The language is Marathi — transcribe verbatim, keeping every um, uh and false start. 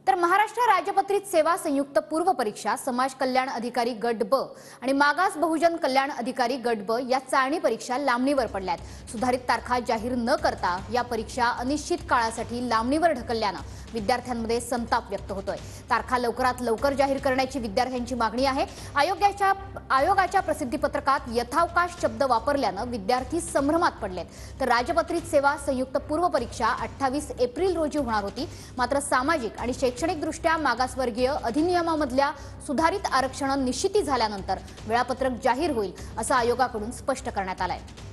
तर महाराष्ट्र राजपत्रित सेवा संयुक्त पूर्व परीक्षा समाज कल्याण अधिकारी गट ब आणि मागास बहुजन कल्याण अधिकारी गट ब या चाळणी परीक्षा लांबणीवर पडल्यात। सुधारित तारखा जाहीर न करता या परीक्षा अनिश्चित काळासाठी लांबणीवर ढकलल्यानं विद्यार्थ्यांमध्ये संताप व्यक्त होतोय। तारखा लवकरात लवकर जाहीर करण्याची विद्यार्थ्यांची मागणी आहे। आयोगाच्या आयोगाच्या प्रसिद्धी पत्रकात यथावकाश शब्द वापरल्यानं विद्यार्थी संभ्रमात पडलेत। तर राजपत्रित सेवा संयुक्त पूर्व परीक्षा अठ्ठावीस एप्रिल रोजी होणार होती, मात्र सामाजिक आणि शैक्षणिक दृष्ट्या मागासवर्गीय अधिनियमामधल्या सुधारित आरक्षण निश्चिती झाल्यानंतर वेळापत्रक जाहीर होईल असं आयोगाकडून स्पष्ट करण्यात आलंय।